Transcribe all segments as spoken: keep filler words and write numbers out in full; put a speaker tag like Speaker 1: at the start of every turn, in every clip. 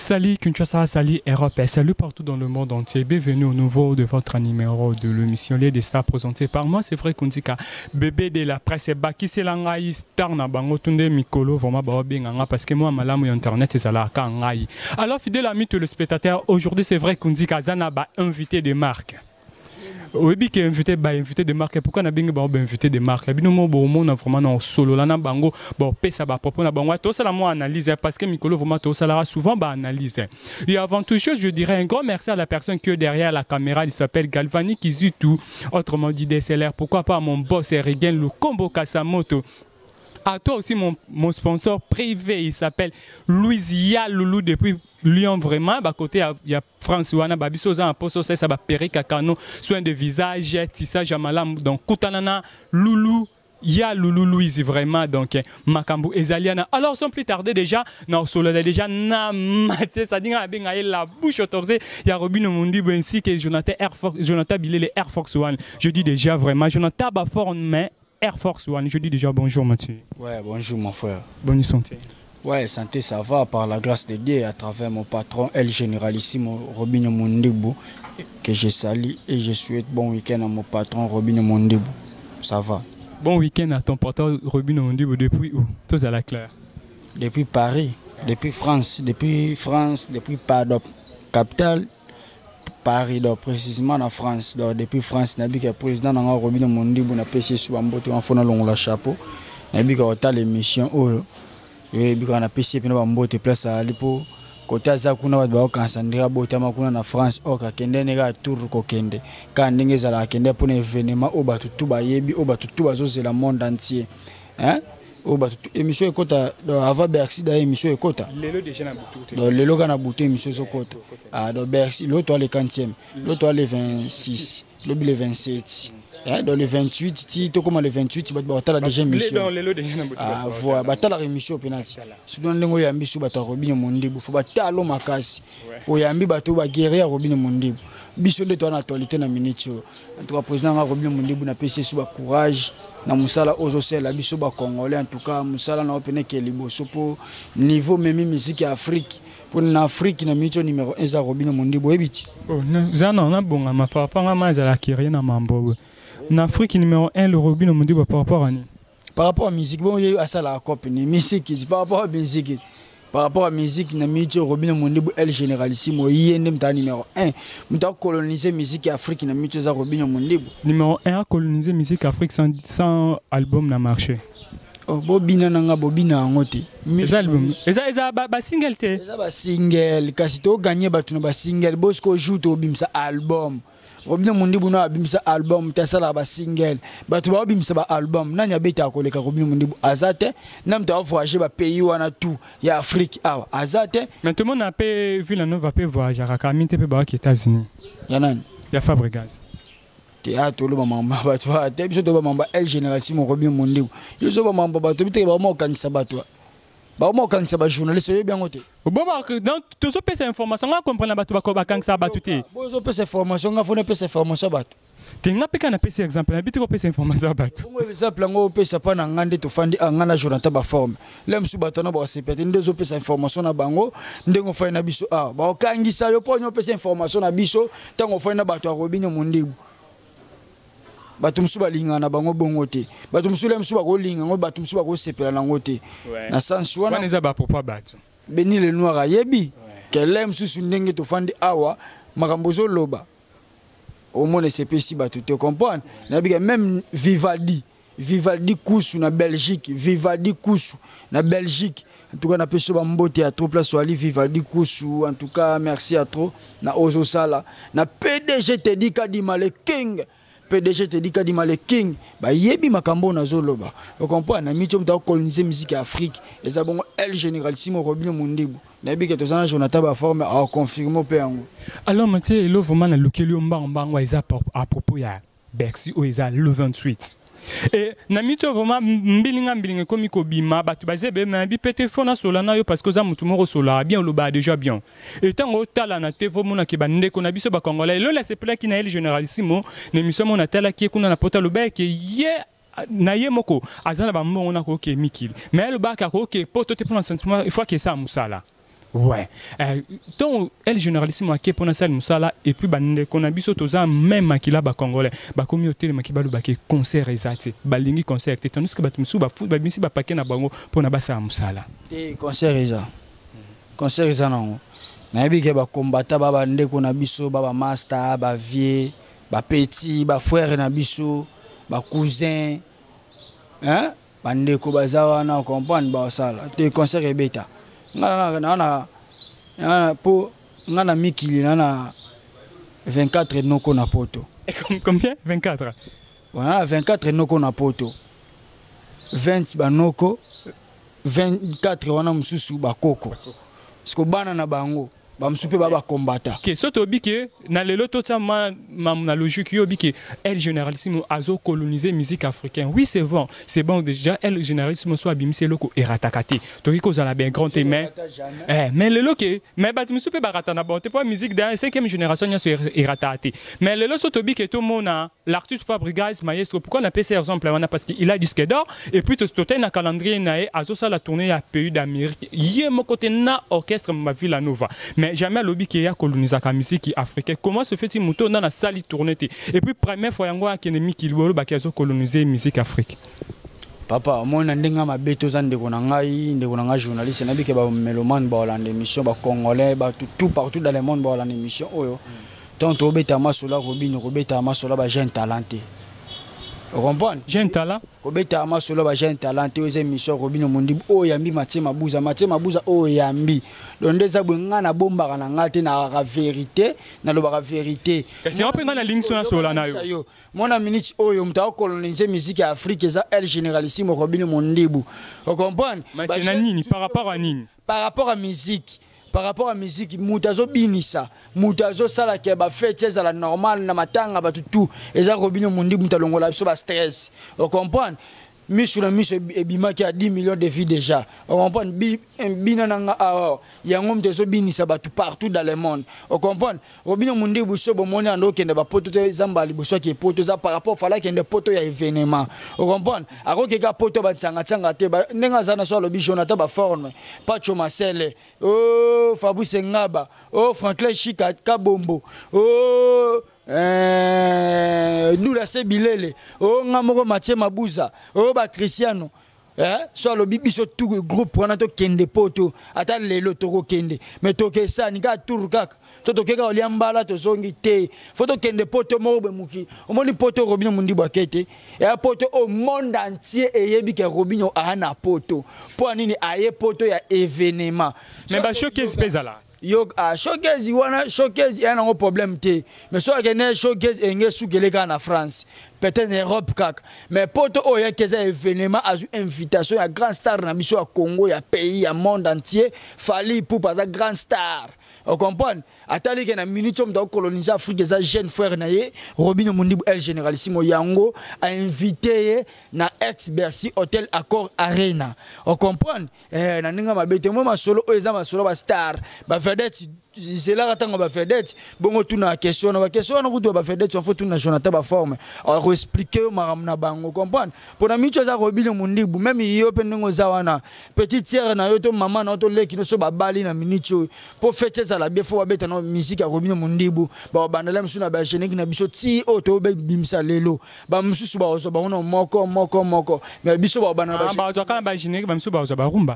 Speaker 1: Salut Kinshasa, salut Europe, et salut partout dans le monde entier. Bienvenue au nouveau de votre numéro de l'émission Les des Stars présenté par moi. C'est vrai qu'on dit que bébé de la presse est baki c'est l'angaï star na bango tunde mikolo vraiment ba benganga parce que moi malamu internet c'est la kangaï. Alors fidèle ami téléspectateur, aujourd'hui c'est vrai qu'on dit qu'Azana ba invité de marque. Oui, bien que invité, bah invité de marque. Pourquoi n'a bien bah invité de marque? Bien nous bon on a vraiment en solo là na bango bon pesa ba propos na bango. Tout ça la moi analyse parce que Mikolo vraiment tout ça là souvent bah analyse. Et avant toute chose, je dirais un grand merci à la personne qui est derrière la caméra. Il s'appelle Galvani Kizutu, autrement dit D S L R. Pourquoi pas mon boss Erigen le combo Kasamoto. À toi aussi mon, mon sponsor privé, il s'appelle Louisia Loulou depuis Lyon vraiment. Bah côté il y a François Babisoza en poste ça va péri kakano soin de visage tissage amalam donc Koutanana Loulou ya Loulou Louise vraiment donc Makambu Ezaliana. Alors sans plus tarder déjà non solo déjà na Mathieu ça dit bien la bouche autorisée il y a Robin Mundi ainsi que Jonathan Air Force Jonathan Bilé les Air Force One. Je dis déjà vraiment Jonathan Bafort mais Air Force One. Je dis déjà bonjour Mathieu.
Speaker 2: Ouais, bonjour mon frère.
Speaker 1: Bonne santé.
Speaker 2: Ouais, santé ça va par la grâce de Dieu à travers mon patron El Généralissimo Robin Mondibou que je salue et je souhaite bon week-end à mon patron Robin Mondibou. Ça va.
Speaker 1: Bon week-end à ton patron Robin Mondibou depuis où? Tous à la claire.
Speaker 2: Depuis Paris, depuis France, depuis France, depuis Padop, capitale Paris, donc précisément en France. Donc depuis France, nabi que président n'a Robin Mondibou n'a pas essayé sur un bout en faisant long la chapeau. Nabi que autant l'émission oh et puis on a P C puis on a place à l'époque côté za kuna ba kansandira botama kuna na France oka kende nega tour ko kende ka ndenge za la kende pour événement o batu tuba yebi o batu tuba zo c'est le monde entier hein o batu émission ekota avant Bercy da émission ekota
Speaker 1: lelo déjà na butu
Speaker 2: donc lelo kana butu émission zo kota ah donc Bercy l'autre le quinzième l'autre le vingt-six l'autre le vingt-sept. Hein, dans le vingt-huit, si tu commences le vingt-huit, tu vas avoir la deuxième émission. Ah, voilà, tu as la rémission au pénal. Si tu as une ambition, tu as Robin Mondibou. Il faut que tu aies l'omakasi. Pour y aller, tu vas guérir Robin Mondibou. Biso de ton actualité na minute. En tout cas, président Robin Mondibou n'a pas essayé sur courage. Na musala ozosel la biso ba congolais en tout cas musala na opene ke liboso pour niveau même musique Afrique. Pour l'Afrique, na minute numéro un za Robin Mondibou ebiti. Oh,
Speaker 1: ça non na bonga ma papa nga ma za la kiri na mambo. En Afrique numéro un, le Robin Mondibou par rapport à ni.
Speaker 2: Par rapport à la musique, bon, il y a ça la copine, musique, par rapport à la musique, par rapport à la musique, na milieu Robin Mondibou El Généralissimo, il y a un numéro un, nous avons colonisé la musique Afrique, na milieu Robin Mondibou.
Speaker 1: Numéro un, colonisé la musique Afrique sans, sans album na marché.
Speaker 2: Oh, bobina nanga bobina ngote.
Speaker 1: Les albums. Et ça, ça, ba, ba single te.
Speaker 2: Ça ba single. Kasi to gagné ba tu na ba single. Bosco joue to bimsa album. Robin Mondibou na bimsa album tasala ba single batu ba bimsa ba album nanya beta koleka Robin Mondibou azate nam ta voyager ba pays wana tout ya Afrique ah azate
Speaker 1: mais tout le monde a pas vu la nova pe voyager à Kamite pe ba aux États-Unis
Speaker 2: ya nani
Speaker 1: ya Fabregas
Speaker 2: théâtre lo ba mamba batu ate biso to ba mamba El Généralissimo Robin Mondibou yo so ba mamba batu biteke ba mo kanisa batu ba mo kanisa ba journaliste yo bien ngote
Speaker 1: bon donc tout ça ces informations on comprend la batu ba ko ba kanisa batu te
Speaker 2: bon so pe ces informations nga fone pe ces informations batu
Speaker 1: tenga pe kana pe ces exemple na bitiko pe ces informations batu
Speaker 2: ngo exemple ngo pe sa pa na ngande to fandi angana Jonathan ba forme lem su batu na ba sepete ndezo pe ces informations na bango ndengo fa na biso ah ba okangisa yo ponyo pe ces informations na biso tango fa na batu a Robin Mondibou batum suba linga na bango bongo te batum sula msuba ko linga ngo batum suba ko sepela na ngote na sens wana
Speaker 1: wana za ba papa batu
Speaker 2: beni le noir ayebi kelem susu ndenge to fandi awa makambozo loba au moins c'est si batu te comprendre na biga même Vivaldi Vivaldi Koussou na Belgique Vivaldi Koussou na Belgique en tout cas na peso ba mbote à trop place ali Vivaldi Koussou en tout cas merci à trop na Ozo Sala na P D G te dit Kadima le king P D G te dit Kadima le king ba yebi makambo na zoloba vous comprenez na micho mta coloniser musique Afrique et ça bon El Généralissimo Robin Mondibou na bi que to sana Jonathan ba forme a confirmer pe yango
Speaker 1: alors Mathieu lo vraiment na lokeli mba mba ngwa isa à propos ya Bercy o isa le vingt-huit et na micho vraiment mbilinga mbilinga komi ko bima batu bazebe na bi pété fona solana yo parce que za mutu moko sola bien lo ba déjà bien et tango tala na tevo mona ke bande ko na biso ba congolais lo la sepela ki na El Généralissimo na mission mona tala ki kuna na pota lo ba ke ye na ye moko azana ba mbongo na ko ke mikil mais le ba ka ko ke poto te prendre sentiment il faut que ça musala Ouais. Euh, donc, elle généralissime qui pour ça nous ça et puis bande qu'on a biso toza même makila ba congolais ba communauté makiba lu ba ke concert ezati balingi concert tandis que batumsu ba foot ba bisi ba paquet na bango pour na basa musala.
Speaker 2: Te concert eza. Concert eza non. Na yebi ke ba combattant ba bande ko na biso ba ba master ba vieux ba petit ba frère na biso ba cousin hein bande ko bazawa na comprendre ba sala. Te concert ebeta. Ngana ngana ngana po ngana mikili ngana vingt-quatre noko na poto.
Speaker 1: Et combien? vingt-quatre.
Speaker 2: Voilà, vingt-quatre noko na poto. vingt banoko, vingt-quatre wana mususu bakoko. Siko bana na bango. Bamsupe baba combattant.
Speaker 1: Que ce tobi que na lelo tota ma na logique yo bi que elle généralissime azo coloniser musique africaine. Oui, c'est bon. C'est bon déjà elle généralissime soit bimise loko eratakati. To ki kozala ben grand mais eh mais lelo que mais bat musupe barata na bon, c'est pas musique dans cinquième génération nya sur eratakati. Mais lelo so tobi que tout monde l'artiste Fabregas maestro pourquoi on appelle ça exemple là parce qu'il a disque d'or et puis to toté na calendrier na azo ça la tournée à pays d'Amérique. Yé mon côté na orchestre ma Villa Nova. Mais jamais lobby qui a colonisé la musique africaine. Comment se fait-il mouton dans la salle tournée? Et puis première fois yango akennemi qui lolo ba kazo coloniser musique afrique.
Speaker 2: Papa, moi ndenga mabeto za ndeko na ngai, ndeko na ngai journaliste na bike ba mélomane ba Hollande émission ba congolais ba tout, tout partout dans le monde ba Hollande émission oyo. Tant to beta masola robine robeta masola ba jeune talenté. Vous comprenez?
Speaker 1: Jeune talent.
Speaker 2: Kobeta amasolo ba jeune talenté aux émissions Robino Mundi o yambi Mathieu Mabuza Mathieu Mabuza o yambi ndeza bwenga na bomba na ngate na la vérité na lo ba vérité.
Speaker 1: C'est un peu dans la ligne sur la sola na yo.
Speaker 2: Mon minute oyo mta coloniser musique afrique za elle généralissime Robino Mundi. Vous comprenez?
Speaker 1: Mathieu na nini par rapport à nini?
Speaker 2: Par rapport à musique. Par rapport à la musique, mutazo binisa, mutazo sala ke ba fête za la normale na matanga ba tout et ça Robino Mundi mutalongola biso ba stress. Vous comprenez? Misu la misu ebima qui a dix millions de vies déjà. On comprend bina nanga awa yango mtezo binisa ba tout partout dans le monde. On comprend? Robino Mundi buso bo moni ando kende ba poto te zamba liboso ki poto za par rapport fala kende poto ya événement. On comprend? Ako ke ka poto ba tsanga tsanga te ba nenga zana so lobi Jonathan ba forme. Pacho Masele. Oh Fabrice Ngaba. Oh Franklin Chika Kabombo. Oh Euh, nous la Sebilele, oh Ngamoko Mathieu Mabuza, oh ba Cristiano, eh, soit le bibiso tout groupe pour notre kende poto, attends les lotoro kende, mais toke ça, ni ka tourkak, toto keka oliambala to zongi te, photo kende poto mobe muki, au moni poto Robino Mundi Bakete, et un poto au monde entier et yebi ke Robino ana poto, pour nini aye poto ya événement.
Speaker 1: Mais ba showcase pezala.
Speaker 2: Yo a showcase wana showcase y a un problème té mais soit que showcase engé sous geleka na France peut-être en Europe kak mais poto o ya keza événement a une invitation à grand star na biso à Congo ya pays ya monde entier fali pour pas grand star. On comprend? Atali que na minute on doit coloniser Afrique za jeune frère naie Robino Mundi el généralissimo yango a invité na ex Bercy Hotel Accor Arena. On comprend? Eh na ninga mabete moi ma solo o eza ma solo ba star ba vedette c'est là attends ba vedette bongo tuna question na question na kutu ba vedette on faut tuna Jonathan ba forme on expliquer maram na bango comprendre pour na minute za Robino Mundi même yo pe ndingo za wana petite sœur na yo to maman na to leki no so ba bali na minute pour fêter ça la bien faut ba na musique à Robino Mundi ba bandela msuna ba génique na biso ti auto be bimsa lelo ba msusu ba ozo ba ono moko moko moko mais biso ba bana
Speaker 1: ba ba ozo kana ba génique ba msusu ba ozo ba rumba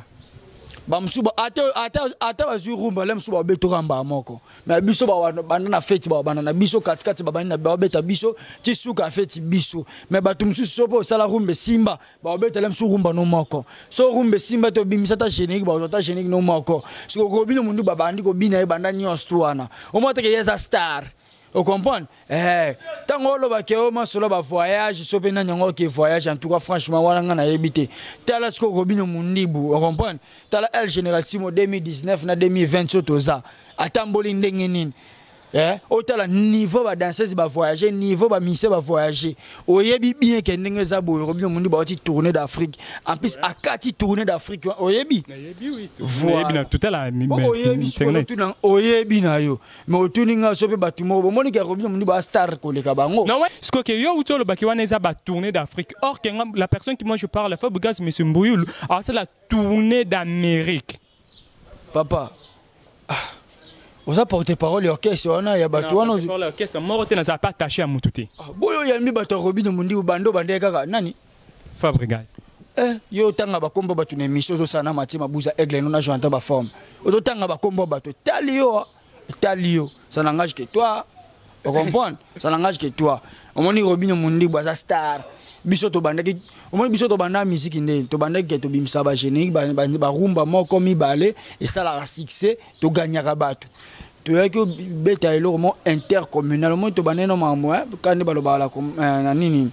Speaker 2: ba msuba ata ata ata ba zu rumba le msuba beto ramba moko mais biso ba bana na fête ba bana na biso katikati ba bana ba beta biso ti suka fête biso mais ba tu msusu sopo sala rumbe simba ba beta le msusu rumba no moko so rumbe simba to bimisa ta génique ba ozo ta génique no moko so ko bino mundu ba bandi ko bina e banda nyos tuana o mota ke yeza star. Vous comprenez? Eh, tant que ba ke o masolo ba voyage, so pe na nyango ke voyage en tout cas franchement wala nga na yebité. Tala sko Robino Mundi bu, vous comprenez? Tala el généralissimo deux mille dix-neuf na deux mille vingt sotoza. Atamboli ndenge nini? Eh, otala niveau ba danseuse ba voyager, niveau ba musicien ba voyager. Oyebi bien ke ndenge za bo Robino Mundi ba ti tourner d'Afrique. En plus akati tourner d'Afrique. Oyebi?
Speaker 1: Oyebi oui. Oyebi na tout la
Speaker 2: oyebi na oyebi na yo. Mais otuninga so pe batumo bo moni ke Robino Mundi ba star ko le kabango.
Speaker 1: Non ouais, ce que yo utolo ba ki wana za ba tourner d'Afrique. Or que la personne qui moi je parle Fabregas monsieur Mbouyulu, alors c'est la tournée d'Amérique.
Speaker 2: Papa Oza porte-parole orchestre wana ya bato wana
Speaker 1: orchestre moko te naza pas attaché à mutu te.
Speaker 2: Boyo yambi bato Robino Mundi bando bande kaka nani?
Speaker 1: Fabregas.
Speaker 2: Eh yo tanga bakombo bato na émission zo sana mati mabuza aigle non na Jonathan ba forme. Ozo tanga bakombo bato tali yo tali yo ça n'engage que toi. Tu comprends? Ça n'engage que toi. Omoni Robino Mundi baza star. Biso to bandaki omoni biso to banda musique ndé to bandaki to bimsa ba générique ba ba rumba moko mibale et ça la succès to gagnera bato. Tu vois que beta elo mo intercommunal mo to baneno mambo quand ne baloba la na nini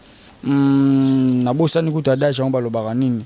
Speaker 2: hmm na bosa ni kutada ja baloba nini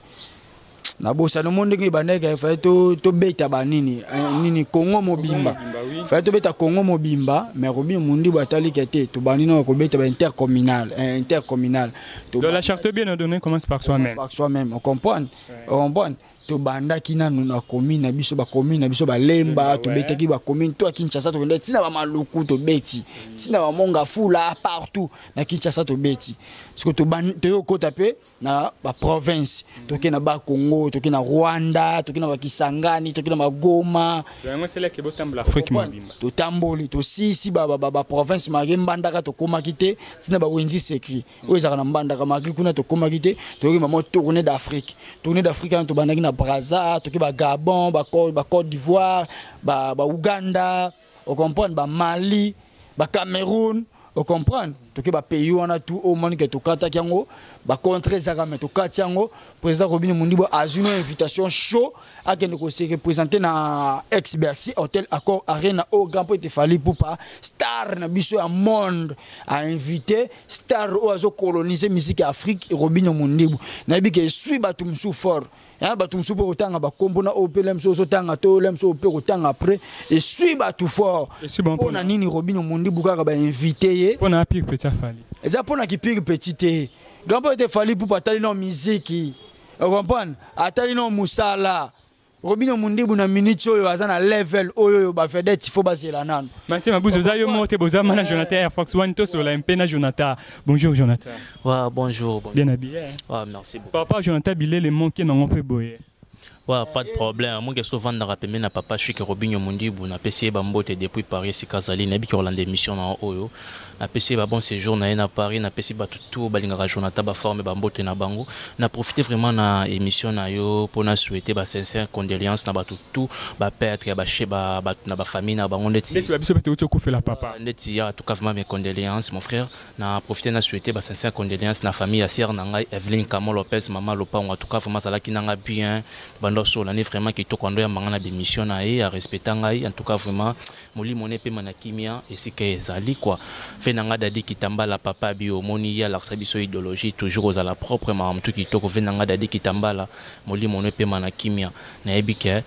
Speaker 2: na bosa no monde ki bandeka fa to to beta ba nini nini Congo mobimba fa to beta Congo mobimba mais Robino Mundi batali kete to banino ko beta ba intercommunal intercommunal
Speaker 1: to la charte bien donnée commence par soi-même
Speaker 2: par soi-même on comprend on comprend to banda kina na commune na biso ba commune na biso ba lemba to betaki ba commune to Kinshasa to ndeti na ba maluku to beti tina ba monga fula partout na Kinshasa to beti parce que to ban to yo kota pe na ba province to ke na ba Congo to ke na Rwanda to ke na ba Kisangani to ke na ba Goma
Speaker 1: yango c'est là que botambola Afrique mobimba
Speaker 2: to tamboli to sisi ba ba ba province ma mbanda ka to koma kite tina ba wenzi secret o ezaka na mbanda ka maki kuna to koma kite to ke mamo tourner d'Afrique tourner d'Afrique to banaki na Brazza, to ba Gabon, ba Côte d'Ivoire, ba ba Ouganda, on comprend, ba Mali, ba Cameroun, on comprend. To ba pays wana tout au monde que to kata kiango, ba contre zaka mais to katiango, président Robino Mundi a une invitation chaud à que nous se représenter na ex Bercy Hôtel Accor Arena au Grand Prix Fali pour pas star na biso à monde a invité star au azo coloniser musique Afrique Robino Mundi. Na bi que suis batum sous fort. Ya batum sous pour autant ba kombo na opelem so so tanga to lem so pe autant après et suis batu fort. On a nini Robino Mundi buka ba invité.
Speaker 1: On a pire petit Fali.
Speaker 2: Et ça pour na ki pire petit. Grand Prix Fali pour patali no musique. Vous comprenez? Atali no musala. Robino Mundi na minute oyo azana level oyo ba fait il faut baser la nan.
Speaker 1: Mathieu Mabouzo zayo monte boza mana Jonathan Air Fox One to sur la M P na Jonathan. Bonjour Jonathan.
Speaker 3: Ouais, bonjour.
Speaker 1: Bien habillé.
Speaker 3: Ouais, merci beaucoup.
Speaker 1: Papa Jonathan Bilé les manqué non on peut boyer.
Speaker 3: Ouais, pas de problème. Moi, je suis souvent dans la P M na papa, je suis que Robino Mundi, na P C Bambote depuis Paris, c'est Kazali, na bi ki Hollande émission na Oyo. Na P C ba bon séjour na na Paris, na P C ba tout balinga Jonathan ba forme Bambote na bango. Na profiter vraiment na émission na yo pour na souhaiter ba sincère condoléances na ba tout ba père ba chez ba na ba famille na bango ndeti.
Speaker 1: C'est ba biso bete uto kufela papa.
Speaker 3: Ndeti ya tout cas vraiment mes condoléances mon frère. Na profiter na souhaiter ba sincère condoléances na famille ya sœur na ngai Evelyne Kamo Lopez, maman Lopa en tout cas vraiment ça là qui n'a bien sur l'année vraiment qui to kondo ya mangana de mission na e à respecter ngai en tout cas vraiment moli moné pe manakimia et c'est que zali quoi fait nanga dadi kitambala papa bio moni ya la sabiso idéologie toujours aux à la propre mam tout qui to ko fait nanga dadi kitambala moli moné pe manakimia na ebike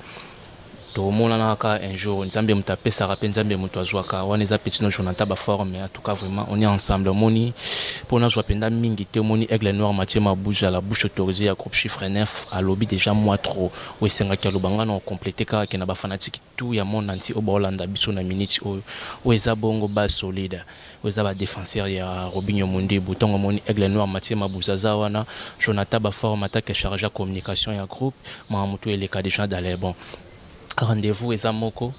Speaker 3: to mona ka un jour nzambe mutape sa rappel nzambe muto azwaka wana za petit no Jonathan ba forme en tout cas vraiment on est ensemble moni pour na penda mingi te moni aigle noir Mathieu Mabouja la bouche autorisée à groupe chiffre neuf à lobby déjà moi trop oui senga ki lobanga na compléter ka ke na ba fanatique tout ya monde anti au Bolanda biso na minute o weza bongo ba solide weza ba défenseur ya Robino Mundi bouton moni aigle noir Mathieu Mabouja za wana Jonathan ba forme attaque chargé à communication ya groupe Mahamutu et les cas déjà dans les bon rendez-vous à Moko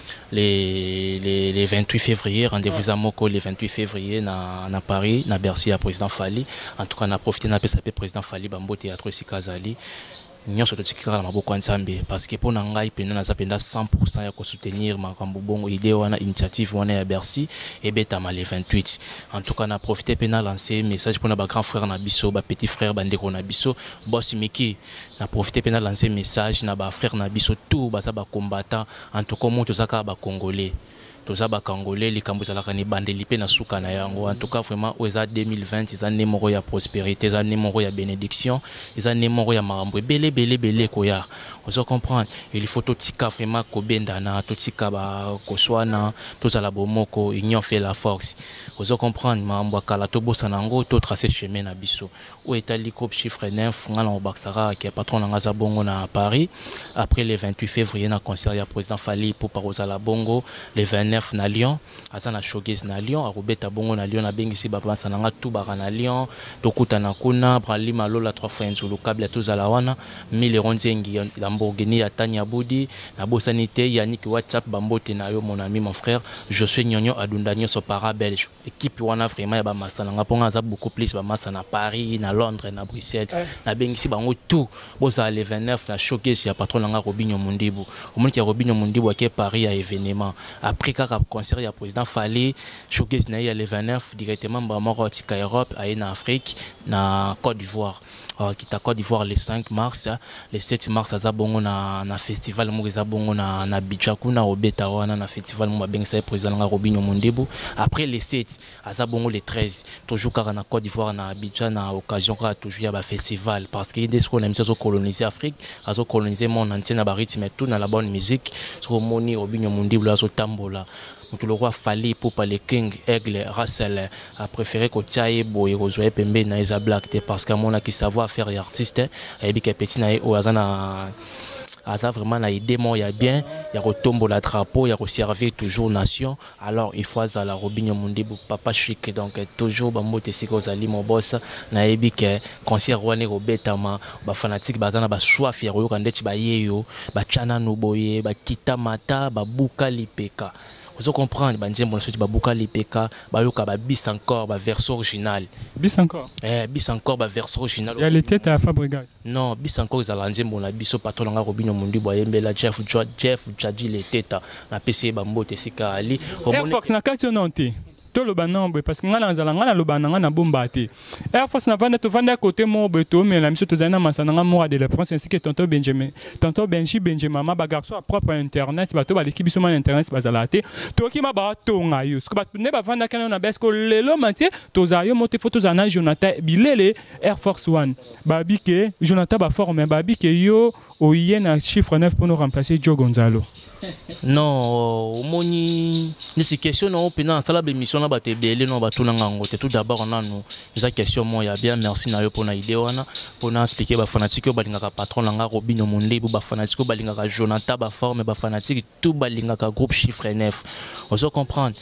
Speaker 3: les, les, les vingt-huit février, rendez-vous à Moko les vingt-huit février na, na Paris, na Bercy à président Fali. En tout cas, on a profité de la président Fali, Bambo Théâtre Sikazali. Nous sommes tous les parce que pour nous, nous avons cent pour cent à soutenir ma idée ou initiative à Bercy et Betama les vingt-huit. En tout cas, on a profité de lancer un message pour nos grands frères Nabiso, petit frère Bandeko Nabiso, Boss Miki. On a profité de lancer un message à nos frères Nabiso, tous les combattants, en tout cas, tous les Congolais. Tous les Congolais, les Cambodgiens, les Bandelipe, na souka na yango. En tout cas, vraiment, aux années deux mille vingt, ils ont numéro ya prospérité, ils ont numéro ya bénédiction, ils ont numéro ya marambo. Belé, belé, belé, koya. Vous comprenez? Il faut tout tika vraiment kobendana, tout tika ba koswana, tous à la bomoko, ils ont fait la force. Vous comprenez? Marambo kala to bosanango, tout tracé chemin na biso. Où est ali groupe chiffre neuf, ngala obaksara qui est patron na bongo na Paris. Après le vingt-huit février, na concert ya président Fali pour parosa la bongo, le vingt vingt-neuf na Lyon aza na showcase na Lyon arobeta bongo na Lyon na bengisi ba pasa nanga tout bara na Lyon tokuta na kuna brali malola trois fois nzulu kabla tozala wana mille ronzengi Lamborghini ya Tanya Budi na bosanité Yannick WhatsApp bambote na yo mon ami mon frère je suis Nyonyo Adundanyo so para belge équipe wana vraiment ya ba masana nga ponga za beaucoup plus ba masana na Paris na Londres na Bruxelles na bengisi bango tout bosa le vingt-neuf na showcase ya patron nga Robinho Mundibu omoni ki Robinho Mundibu ke Paris ya événement après kaka concert ya président Fallait showcase na ya le vingt-neuf directement ba moko tika Europe aye na Afrique na Côte d'Ivoire qui ta Côte d'Ivoire le cinq mars le sept mars aza bongo na na festival mo eza bongo na na Abidjan kuna obeta wana na festival mo bengisa président nga Robinho Mundibu après le sept aza bongo le treize toujours car na Côte d'Ivoire na Abidjan na occasion ka toujours ya ba festival parce que dès qu'on aime ça coloniser Afrique azo coloniser monde entier na ba rythme tout na la bonne musique so moni Robinho Mundibu azo tambola mutu le roi Fallait pour parler King Aigle Russell a préféré ko tiaye boye ko zoe pembe na isa black parce que mon a qui savoir faire artiste et bi ke petit na o azana aza vraiment na idée mo ya bien ya ko tombo la drapeau ya ko servir toujours nation alors il faut à la Robinho Mundibu papa chic donc toujours ba mote siko zali mon boss na ebi ke concert wane ko betama ba fanatique bazana ba soif ya ko kandeti ba yeyo ba chana no boye ba kita mata ba buka lipeka. Vous comprenez, Banjem, on Babuka Lipeka, Baluka, bis encore, ba version original.
Speaker 1: Bis encore
Speaker 3: Eh, bis encore, ba version original.
Speaker 1: Il y a les têtes à Fabregas.
Speaker 3: Non, bis encore, ils allaient on a biso patron nga Robinho Mundibu, Yembela, Jeff, Jeff, Jadi, les têtes, na P C Bambo, Tessika Ali.
Speaker 1: Air Force na question nanti. To lo banombe parce que ngala nzala ngala lo bananga na bombate Air Force na vanda to vanda côté mo beto mais la mission to zana masana mo de la France ainsi que tonton Benjamin tonton Benji Benjamin ma ba garçon à propre internet ba to ba l'équipe sur internet ba zalate to ki ma ba to ngayo ce que ba ne ba vanda kana na besko lelo mantie to za yo mote photo zana Jonathan Bilele Air Force One ba bike Jonathan ba forme ba bike yo o yena chiffre neuf pour nous remplacer Joe Gonzalo.
Speaker 3: Non, omoni ni si question non pena sala be mission na ba te belé non ba tuna ngango te tout d'abord on a nous eza question mo ya bien merci na yo pour na idée wana pour na expliquer ba fanatique ba lingaka patron nga Robinho Mundibu ba fanatique ba lingaka Jonathan ba forme ba fanatique tout ba lingaka groupe chiffre neuf on se comprendre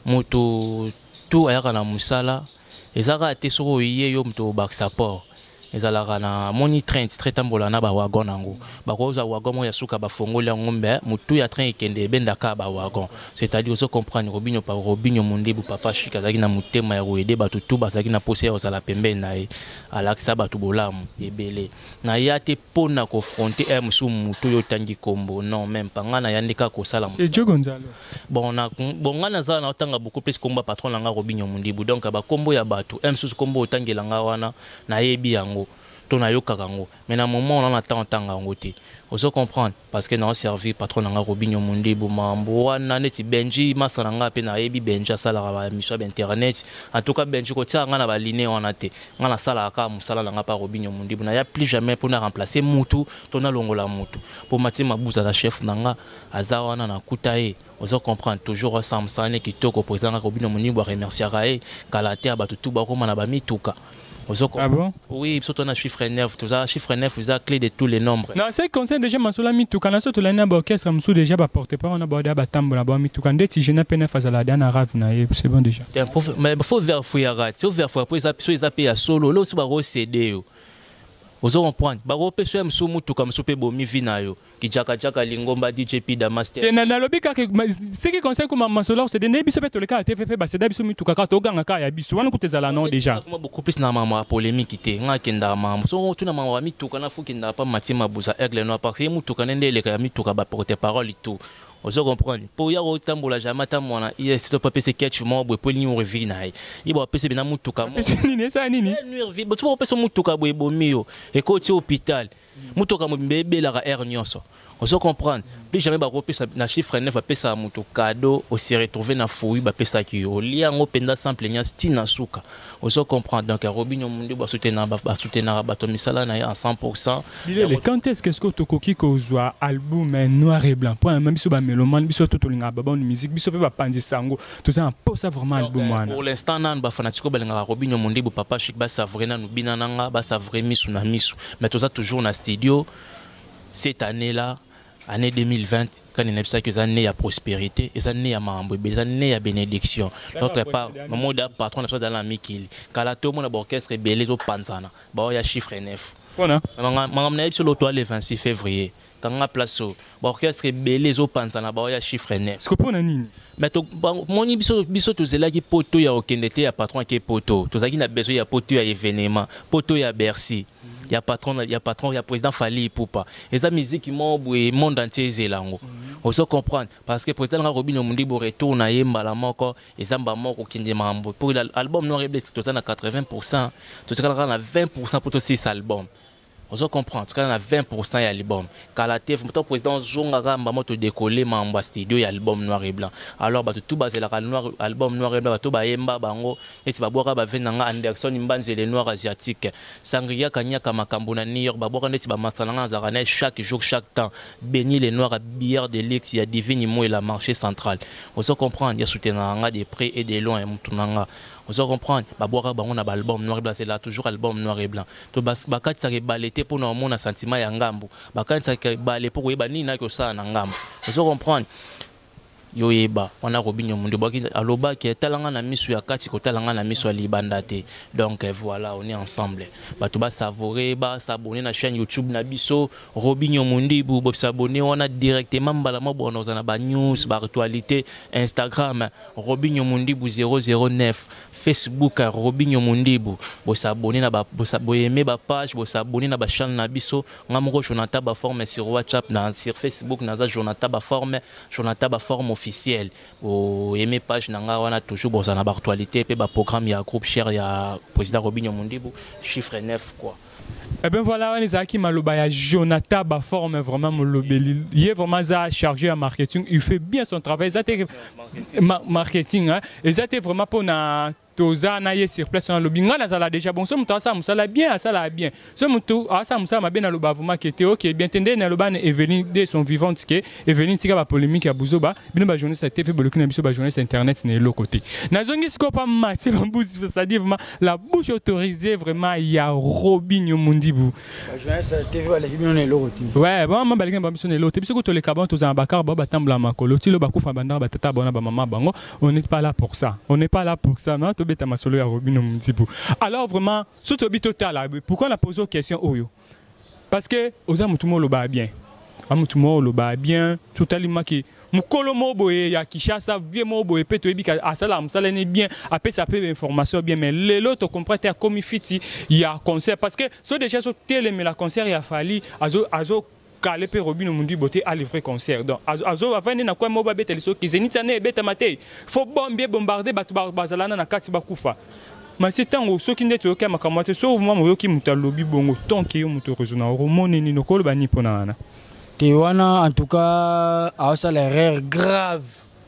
Speaker 3: moto tout ayaka na musala ezaka te soko yé yo mto ba support ezalaka na moni train très tambola na ba wagon nango ba ko za wagon mo ya suka ba fongola ngombe mutu ya train ikende benda ka ba wagon c'est-à-dire se comprendre Robinho pa Robinho Mundibu papa shika zaki na mutema ya roede ba tutu ba zaki na pose ya osala pembe na e alakisa ba tubolamu ebele na yate pona confronter M sou mutu yo tangi kombo non même pas ngana yandika ko sala
Speaker 1: et Joe Gonzalo
Speaker 3: bon na bon ngana za na tanga beaucoup plus komba patron nga Robinho Mundibu donc ba kombo ya batu M sou kombo tangela nga wana na yebi yango ton ayo kagango mais na moment on a tant tant ngote on se comprendre parce que non servi patron nga Robinho Mundibu mambo wana neti Benji masaranga pe na yebi Benja sala ba mission internet en tout cas Benji ko tia nga na ba liné wana te nga na sala ka musala nga pa Robinho Mundibu na ya plus jamais pour na remplacer mutu ton na longola mutu pour mati mabuza la chef nanga aza wana na kutae on se comprend toujours Samsane qui toko président Robinho Mundibu remercier rae kalater ba tout ba ko na ba mituka.
Speaker 1: Ah bon?
Speaker 3: Oui, surtout on a chiffre neuf, tout ça, chiffre neuf, vous avez clé de tous les nombres.
Speaker 1: Non, c'est comme ça déjà Masoula Mitouka, na surtout l'année orchestre, Msou déjà va porter pas on a bordé à Tambo là-bas Mitouka, dès que je n'ai pas neuf à la dernière rave, c'est bon déjà.
Speaker 3: Mais il faut vérifier à rat, c'est vérifier après ça, ils appellent à solo, là aussi va recéder. Vous allez comprendre, bah vous pouvez Msou Mitouka, Msou pe bomi vinayo, qui jaka jaka lingomba D J P da master.
Speaker 1: Et na na lobby ka ce qui concerne comme Masoula, c'est des nebiso pe to le cas T F F, bah c'est d'abord Mitouka ka to ganga ka ya biso, wana kuteza la non déjà.
Speaker 3: Beaucoup plus na maman polémique té, nga kenda maman, so tu na maman Mitouka na fou kenda pas matima buza aigle noir parce que Mitouka nende le ka Mitouka ba porter parole et tout. Vous comprenez? Pour y avoir autant de jamais tant moi, il est pas passé quelque chose, pour lui revenir. Il va passer bien Mutuka.
Speaker 1: C'est nini ça nini?
Speaker 3: Tu vas passer Mutuka pour bomio et côté hôpital. Mutuka mon bébé la air nyonso. Vous comprenez? Plus jamais ba repesa na chiffre neuf va pesa mutu cadeau au se retrouver na fouille ba pesa ki au lia ngo penda simple nya stina suka. Vous comprenez? Donc Robinho Mundibu ba soutenir ba soutenir ba to misala na à cent pour cent.
Speaker 1: Quand est-ce que ce que tokoki ko zwa album noir et blanc pour même biso ba meloman biso to tolinga ba bonne musique biso pe ba pandi sango tout ça pour ça vraiment album wana.
Speaker 3: Pour l'instant nan ba fanatiko ba linga Robinho Mundibu papa chic ba savrer na nubina nanga ba savrer misu na misu mais tout ça toujours na studio cette année là année deux mille vingt quand il y a ça que ça né à prospérité et ça né à mambo et ça né à bénédiction notre part maman da patron de dans la mikili kala to mon orchestre belé au panzana ba ya chiffre neuf
Speaker 1: voilà
Speaker 3: maman na sur l'auto le vingt-six février quand on a place au orchestre belé au panzana ba ya chiffre neuf
Speaker 1: ce que pour nani
Speaker 3: mais to mon biso biso to zela ki poto ya okendete ya patron ki poto to zaki na besoin ya poto ya événement poto ya Bercy. Il y a patron, il y a patron, il y a président Fali Poupa. Et ça musique qui m'a le monde entier zélango. On se comprend parce que président Robin Mundi bo retourne à Yemba la moko et ça m'a moko qui ne mambo. Pour l'album Noir et Blanc tout ça na quatre-vingts pour cent, tout ça na vingt pour cent pour tous ces albums. On se comprend, tout ça na vingt pour cent ya album. Kalaté, mon président Jonga Ramba moto décoller mamba studio ya album Noir et Blanc. Alors bah tout basé la noir album Noir et Blanc to ba Yemba bango et si ba boka ba venanga Anderson Mbanze les noirs asiatiques. Sangria Kanyaka makambo na New York ba boka neti ba masalanga zarane chaque jour chaque temps. Béni les noirs à bière de l'X ya divine mo et la marché central. On se comprend, il y a soutenanga des près et des loin mutunanga. On se comprend, babouara bango na album Noir et Blanc c'est là toujours album Noir et Blanc. To bas bakati ça balete pour nous mon sentiment ya ngambo. Bakati ça balé pour yeba ni na ko ça na ngambo. On se comprend. Yo yeba wana Robinho Mundi baki aloba ki talanga na misu ya kati ko talanga na misu ya libanda te. Donc voilà, on est ensemble. Ba to ba savourer ba s'abonner na chaîne YouTube na biso Robinho Mundi bu bo s'abonner on a directement bala mo bono za na ba news ba actualité Instagram Robinho Mundi bu zéro zéro neuf Facebook Robinho Mundi bu bo s'abonner na ba bo s'abonner ba page bo s'abonner na ba chaîne na biso ngamoko Jonathan ba forme sur WhatsApp na sur Facebook na za Jonathan ba forme Jonathan ba forme officiel au aimer page nanga wana toujours bon ça na actualité pe ba programme ya groupe cher ya président Robinho Mundi chiffre neuf quoi.
Speaker 1: Eh bien voilà, on est à qui maloba ya Jonathan ba forme vraiment molobeli. Il est vraiment ça chargé en marketing, il fait bien son travail, ça marketing hein. Et ça était vraiment pour na toza na ye sur place dans le binga na sala déjà bon so muto asa musala bien asala bien so muto asa musala mabe na loba vraiment qui était OK bien tendé na loba Evelyn de son vivant que Evelyn tika ba polémique ya buzoba bino ba journaliste T V boloki na biso ba journaliste internet na l'autre côté na zongi siko pa match ba bouche c'est-à-dire vraiment la bouche autorisée vraiment ya Robinho Mundi bu
Speaker 2: ba journaliste T V ba leki bino na l'autre côté
Speaker 1: ouais bon ma baleki ba biso na l'autre biso ko to le kabon to za bakar ba batambla makolo ti lo ba kufa banda ba tata bona ba maman bango on n'est pas là pour ça on n'est pas là pour ça non to beta masolo ya Robinho Mundi bu alors vraiment surtout bi total pourquoi on a posé aux questions oyo parce que oza mutumo lo ba bien amutumo lo ba bien totalement qui mukolo moboye ya Kishasa vie moboye pe to ebika asala musala ne bien après ça peut information bien mais lelo to comprendre ya comme fiti ya concert parce que so déjà so télé mais la concert ya fali azo azo calé pe Robinho Mundi boté à livrer concert donc azo avant na kwa moba beteli so kizenita ne beta maté faut bomber bombarder batu bazalana na kati bakufa mais c'est tant ceux qui n'étaient aucun makamate sauf moi moyo ki mutalobi bongo tant que yo muto rezona romone ni no kolo bani ponana
Speaker 2: Tewana en tout cas a ça l'erreur grave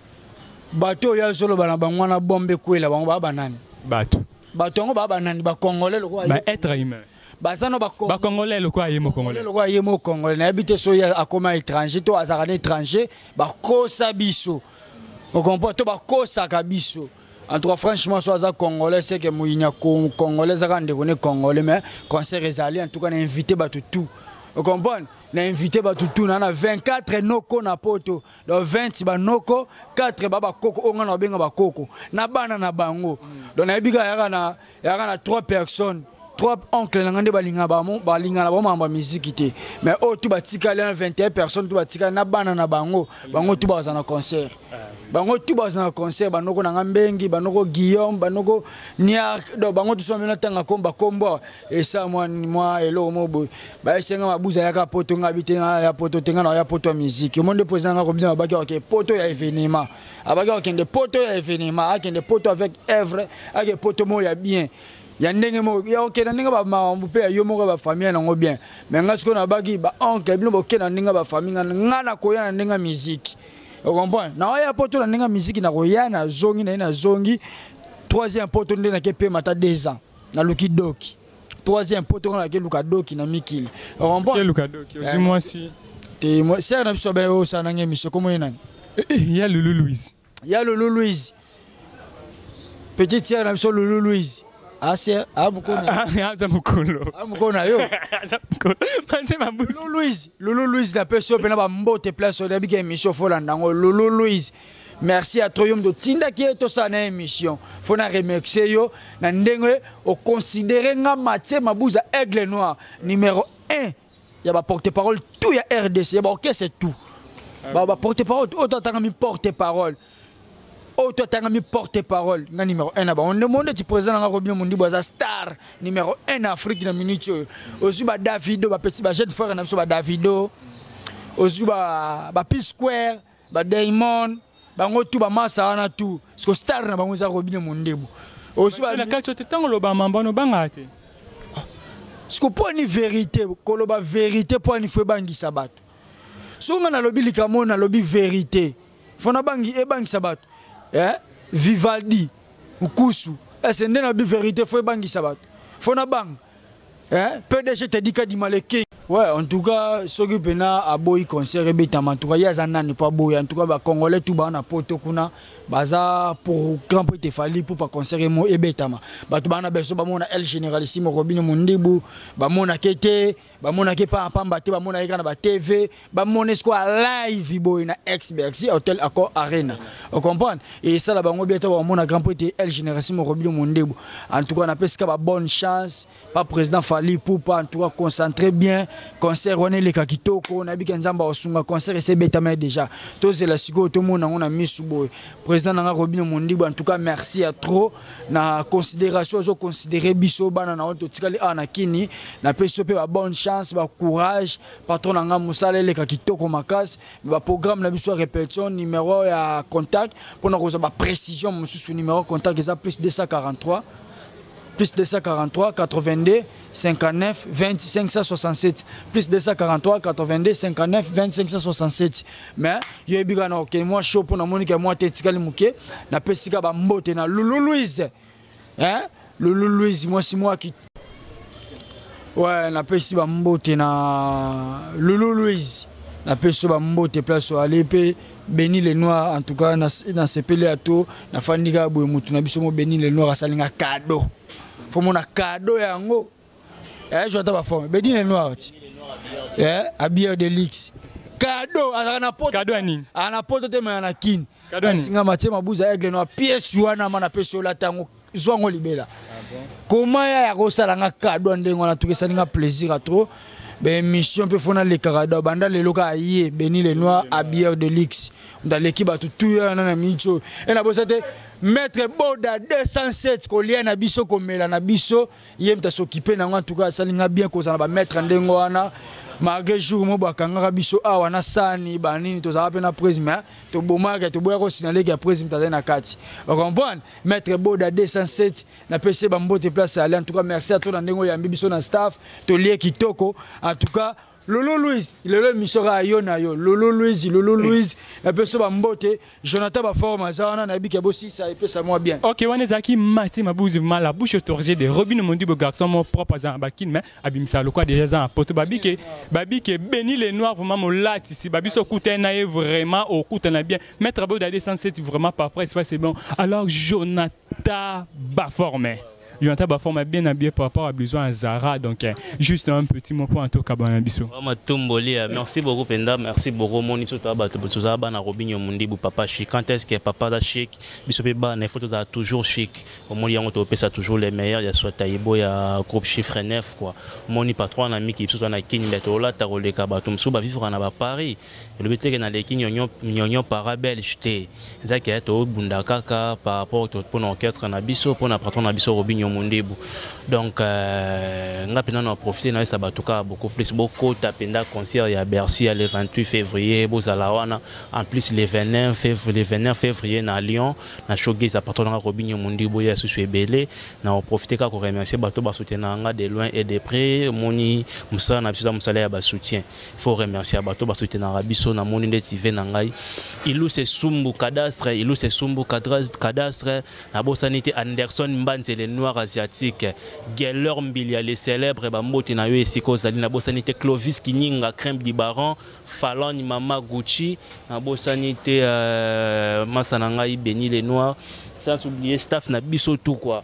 Speaker 2: bato ya solo bana bangwana bombe kwela bango ba banani
Speaker 1: bato
Speaker 2: bato ngo ba banani ba congolais le quoi
Speaker 1: ba être humain
Speaker 2: basano ba
Speaker 1: ba congolais le quoi yemo congolais
Speaker 2: le quoi yemo congolais na habité so ya akoma étranger to azaka étranger ba kosa biso on comprend to ba kosa ka biso en tout cas franchement so aza congolais c'est que muinya congolais za kande kone congolais mais concert ezali en tout cas na invité bato tout on comprend na invité bato tout na vingt-quatre noko na poto donc vingt ba noko quatre baba koko onga na benga ba koko na bana na bango donc na biga yaka na yaka na trois personnes trois oncles na ngande balinga ba mo balinga na ba mamba musique te mais oh tout batika na vingt et un personnes tout batika na bana na bango bango tout baza na concert bango tout baza na concert banoko na ngambengi banoko Guillaume banoko Niar do bango tout so mena tanga komba kombo et ça moi moi elo mo boy ba esenga mabuza yaka poto ngabite ya poto tenga na ya poto musique le monde pose nga Robinho abaki OK poto ya événement abaki OK de poto ya événement akende poto avec œuvre avec poto mo ya bien ya ndenge mo ya OK na ndenge ba mambu pe yo mo ba famille na ngo bien mais ngasiko na baki ba oncle bino OK na ndenge ba famille nga na koya na ndenge musique on comprend na ya poto na ndenge musique na koya na zongi na na zongi troisième poto ndenge na kepe mata deux ans na Luki Doki troisième poto na ke Luka Doki na Mikili on comprend
Speaker 1: ke Luka Doki aussi moi si
Speaker 2: te moi c'est na biso ba o sa na ngemisho komo nani
Speaker 1: il y a Lulu Louise
Speaker 2: il y a Lulu Louise petite sœur na biso Lulu Louise Asia, Abukona.
Speaker 1: Ah, Mukolo.
Speaker 2: Abukona yo.
Speaker 1: Manze Mabuzi.
Speaker 2: Lolo Louise, Lolo Louise la personne pena ba mbote place au début émission Folandango. Lolo Louise. Merci à Troyum de Tinda qui est au sein de l'émission. Faut na remercier yo na ndenge au considérer nga Mathieu Mabouza Aigle Noir numéro un. Il y a ba porte-parole tout ya R D C, il y a ba OK c'est tout. Ba ba porte-parole autant tant mi porte-parole. Autant tant mi porte-parole nga numéro un ba on demande du président nga Robin Mundi Boza star numéro un en Afrique na minute. Aussi ba Davido ba petit ba jeune frère na so ba Davido. Aussi ba ba P Square, ba Diamond. Bango tout ba massa wana tout parce que star na bango za Robin Mundi bo. Aussi ba
Speaker 1: la kacho tetango lo ba mamba no bangate.
Speaker 2: Parce que pour une vérité, koloba vérité pour une fois bangi sabat. So nga na lobi likamo na lobi vérité. Fona bangi e bangi sabat. Eh? Vivaldi, Ukusu. Eh c'est na lobi vérité faut bangi sabat. Fona bang. Eh? P D G te dika di maleki. Ouais, en tout cas, ce qui est à boy concert et bêta en tout cas, il y a un an pas boy en tout cas, bah congolais tout bas na poto kuna, baza pour grand prix te fali pour pas concert mo et bêta ma. Bah tout bas na beso bah mona el généralissime Robin Mundibu, bah mona kete, bah mona ke pa pa mbate, bah mona eka na ba T V, bah mona square live boy na X Bercy Hotel Accor Arena. Vous comprenez? Et ça là bah mo bientôt bah mona grand prix te el généralissime Robin Mundibu. En tout cas, on a presque ba bonne chance, pas président fali pour pas en tout cas concentrer bien. Concert on est les kakitoko na bika nzamba osunga concert c'est bétamé déjà tous c'est la siko tout monde on a mis sous boy président nanga Robin Mundi en tout cas merci à trop na considération zo considérer biso bana na auto tikali ana kini na peso pe ba bonne chance ba courage patron nanga musale les kakitoko makas ba programme na biso répétition numéro ya contact pour na ko ba précision mususu numéro contact ça plus deux cent quarante-trois plus deux cent quarante-trois quatre-vingt-deux cinquante-neuf vingt-cinq cent soixante-sept plus deux cent quarante-trois quatre-vingt-deux cinquante-neuf vingt-cinq cent soixante-sept mais yo ebiga na OK moi show pour na monika moi tetikali muke na pesika ba mbote na Lulu Louise hein Lulu Louise moi si moi qui ouais na pesi ba mbote na Lulu Louise na peso ba mbote place aller pe Béni les Noirs en tout cas dans ce pays à tout na fandika boy mutu na biso mo Béni les Noirs asalinga cadeau faut mon cadeau yango eh je dois pas former Béni les Noirs eh habillé de luxe cadeau ana poto
Speaker 1: cadeau ani
Speaker 2: ana poto te na kin
Speaker 1: cadeau ani
Speaker 2: singa Mathieu Mabouza Aigle Noir pièce wana mana peso la tango zwango libela comment ya kosala nga cadeau ndengo na tuke salinga plaisir à trop. Ben mission peut faire les carada banda les locaux aïe Béni les Noirs habillés de luxe dans l'équipe à tout tout na micho et na bosate maître Boda deux cent sept ko lien na biso ko mela na biso yem ta s'occuper na en tout cas salinga bien ko ça na ba maître ndengo wana malgré jour mo bakanga biso awa na sani banini to za na président to bomaka to boya ko signaler que président ta na kati vous comprenez maître Boda deux cent sept na P C bambote place aller en tout cas merci à toi ndengo ya biso na staff to lié kitoko en tout cas Lolo Louise, il est le misora yona yo. Lolo Louise, Lolo Louise, la personne mbote, Jonathan ba forme ça on a bi aussi ça et ça moi bien.
Speaker 1: OK, on est aki Mathieu Mabouzi mal la bouche autorisée de Robin Mundi bo garçon mon propre za bakin mais abimisa le quoi déjà za poto babi que babi que Béni les Noirs vraiment mo lat ici babi so coûter na vraiment au coûter na bien mettre beau d'aller cent sept vraiment pas près c'est bon. Alors Jonathan ba formé. Jonathan Bafom est bien habillé par rapport à besoin à Zara, donc euh, juste un petit mot pour en tout cas Banabiso.
Speaker 3: Merci beaucoup Penda, merci beaucoup Moni Sotaba, Tobotuzaba, na Robinho Mundi, papa chic. Quand est-ce que papa da chic, Bisopeba, les photos a toujours chic. Au Moni on topé ça toujours les meilleurs, il y a soit Taïbo, il y a groupe chiffre neuf quoi. Moni patron ami qui sont na king betola, ta rolé kabatum suba vivre en Paris. Le but est que dans les king nyonyo nyonyo parabel jeté. Zaki est au Bundakaka par rapport pour l'orchestre na biso, pour na patron na biso Robinho Mundibu. Donc euh nga pena na profiter na ça batuka beaucoup plus beaucoup tapenda concert ya Bercy le vingt-huit février bozalawana en plus le vingt-neuf février le vingt-neuf février na Lyon na showcase appartenant à Robinho Mundibu ya sous belé na profiter ka ko remercier bato ba soutenir nga de loin et de près moni musa na biso musala ya ba soutien il faut remercier bato ba soutenir biso na moni ndeti ve na ngai ilou se sumbu cadastre ilou se sumbu cadastre na bosanité Anderson Mbanze les noirs asiatiques Geller Mbilia les célèbres bambote na yo esiko zali na bosanité Clovis Kininga crème du baron Fallon Mama Gucci na bosanité euh, Masananga Béni les noirs sans oublier staff na biso tout quoi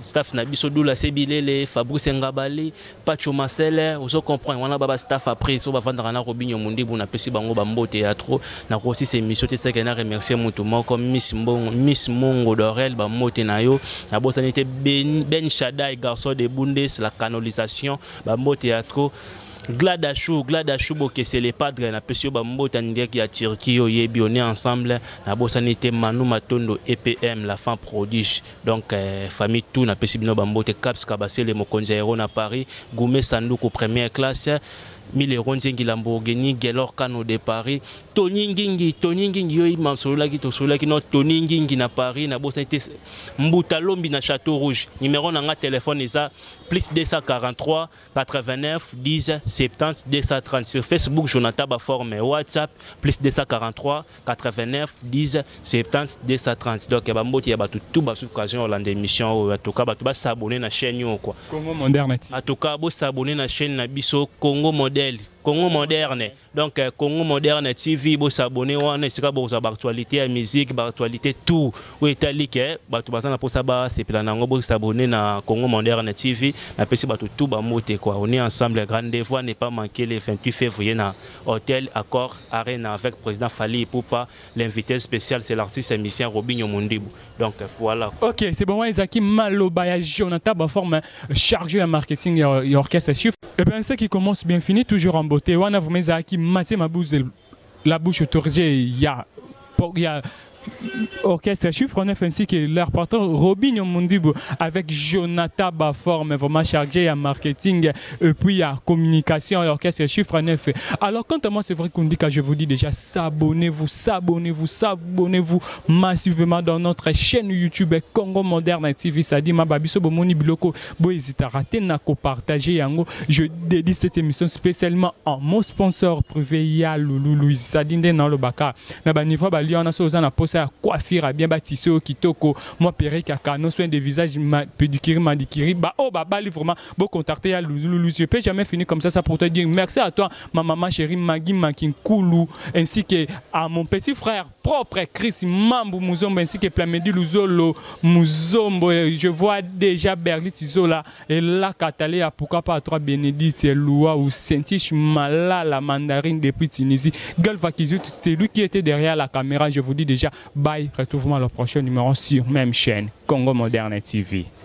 Speaker 3: staff na biso Doula Sebilele, Fabrice Ngabali, Pacho Masele, vous comprenez, on a baba staff après, so ba vendre na Robinho Mundibu na pesi bango bambo théâtre, na aussi ces émissions te que na remercier mutu comme Miss Mbongo, Miss Mongo Dorel ba moté na yo, na bosanité Ben Ben Shaddai garçon de Bundes, la canonisation, bambo théâtre. Gladachou, Gladachou, c'est les padres, na pesio bambo tandiek ya Turquie, yebi on est ensemble, na bosanité Manu Matondo E P M, la femme prodige, donc euh, famille tout na pesi bino bambo te Caps Kabase le Mokonzaero na Paris, Goumé Sandoukou première classe. Mille Ronzengi Lamborghini, Gelor Kano de Paris, Tony Ngingi, Tony Ngingi, yo imam solaki to solaki no Tony Ngingi na Paris, na bosa été Mbuta Lombi na Château Rouge. Numéro na téléphone est plus deux cent quarante-trois quatre-vingt-neuf dix soixante-dix deux cent trente sur Facebook Jonathan Baforme, WhatsApp plus deux cent quarante-trois quatre-vingt-neuf dix soixante-dix deux cent trente. Donc bamboti ya batu tout bas occasion Hollande émission en tout cas batu ba s'abonner na chaîne yo quoi.
Speaker 1: Congo moderne.
Speaker 3: En tout cas bo s'abonner na chaîne na biso Congo moderne. Congo moderne. Donc Congo moderne T V, vous s'abonner, on est sur l'actualité, la musique, l'actualité, tout. Oui, Italie, batu basana pour ça, c'est plan vous s'abonner na Congo moderne T V, na pesi batu tout ba moté quoi. On est ensemble, rendez-vous n'est pas manqué le vingt-huit février na hôtel Accor Arena avec président Fali Poupa, l'invité spécial c'est l'artiste émission Robinho Mundibu. Donc voilà.
Speaker 1: OK, c'est bon, Isaki Malobaya Jonathan Baforme chargé en marketing et orchestre chiffre. Et bien ça qui commence bien fini toujours en beauté. On a vraiment Isaki Mathieu Mabouze la bouche autorisée, il y a il y a orchestre chiffre neuf ainsi que leur porteur Robinho Mundibu avec Jonathan Baforme vraiment chargé en marketing et puis à communication et orchestre chiffre neuf. Alors quant à moi c'est vrai qu'on dit que je vous dis déjà s'abonnez-vous, s'abonnez-vous, s'abonnez-vous massivement dans notre chaîne YouTube Congo Moderne T V. Ça dit ma babiso bomoni biloko bo hésite à rater na ko partager yango. Je dédie cette émission spécialement en mon sponsor privé ya Loulou Louise Sadinde dans le baka na ba niveau ba liona so za na posa coiffure à bien bâtissé au kitoko moi perruque à canon soin de visage pédicure mandicure bah oh bah bah vraiment beau contacter à Loulou. Je peux jamais finir comme ça ça pour te dire merci à toi ma maman chérie Magui Makin Koulou ainsi que à mon petit frère propre Chris Mambo Muzombo ainsi que Plamedi Luzolo Muzombo. Je vois déjà Berlit Isola et là Katalé à pourquoi pas à toi Bénédicte Loua ou Sentish Malala Mandarine depuis Tunisie Galva Kizut c'est lui qui était derrière la caméra. Je vous dis déjà bye, retrouvons le prochain numéro sur même chaîne Congo Moderne T V.